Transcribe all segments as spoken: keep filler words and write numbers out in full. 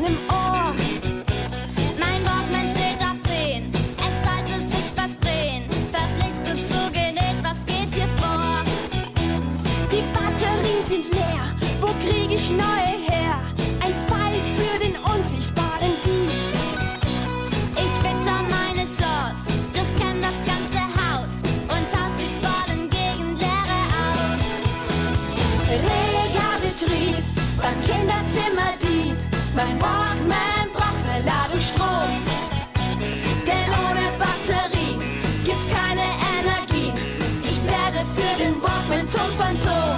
meinem Ohr. Mein Walkman steht auf zehn, es sollte sich was drehen. Verflixt und zugenäht, was geht hier vor? Die Batterien sind leer, wo krieg ich neue her? Ein Fall für den unsichtbaren Dieb. Ich witter meine Chance, durchkenn das ganze Haus und tausch die vollen Gegenleere aus. Reger Betrieb beim Kinderzimmerdieb. Mein Walkman braucht eine Ladung Strom. Denn ohne Batterie gibt's keine Energie. Ich werde für den Walkman zum Phantom.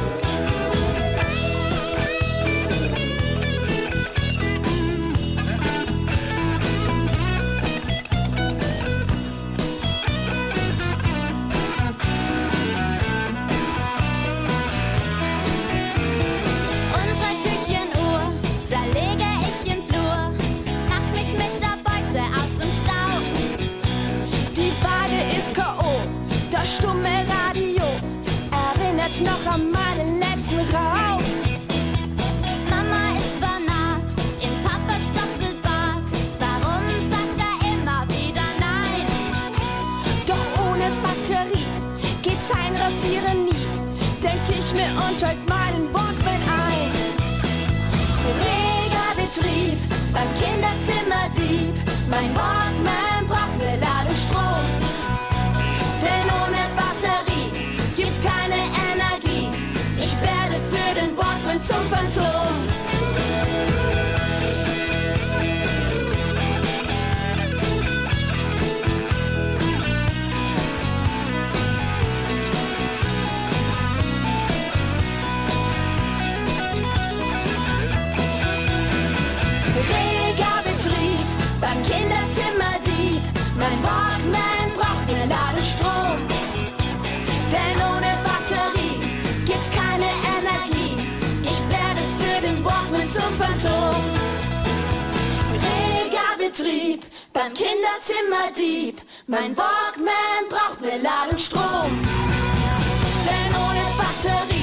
Unsere Küchenuhr zerlege ich im Flur, mach mich mit der Beute aus dem Staub. Die Waage ist K O, das stumme Radio erinnert noch an meinen letzten Raub. Mama ist vernarrt im Papa Stoppelbad. Warum sagt er immer wieder nein? Doch ohne Batterie geht's ein Rasieren nie. Denk ich mir und schalte meinen Walkman ein. Reger Betrieb beim Kinderzimmerdieb. Mein Walkman braucht eine Ladung Strom. Denn ohne Batterie gibt's keine Energie. Ich werde für den Walkman zum Phantom. Reger Betrieb beim Kinderzimmerdieb. Mein Walkman braucht eine Ladung Strom. Denn ohne Batterie gibt's keine Energie. Ich werde für den Walkman zum Phantom. Reger Betrieb beim Kinderzimmerdieb. Mein Walkman braucht eine Ladung Strom. Denn ohne Batterie